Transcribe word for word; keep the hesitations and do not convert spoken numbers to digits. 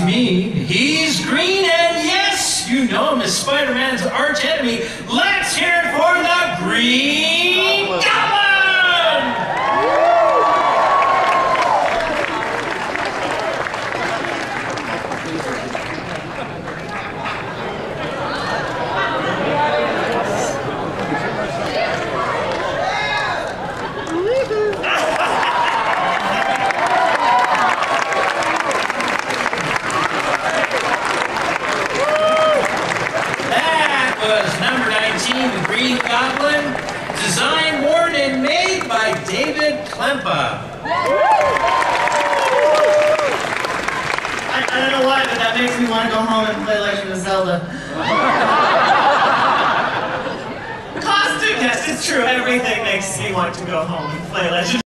me. He's green, and yes, you know him as Spider-Man's arch enemy. Let's hear it for the Green Goblin! Was number nineteen, the Green Goblin, designed, worn, and made by David Klempa. I, I don't know why, but that makes me want to go home and play Legend of Zelda. Costume, yes, it's true. Everything makes me want to go home and play Legend.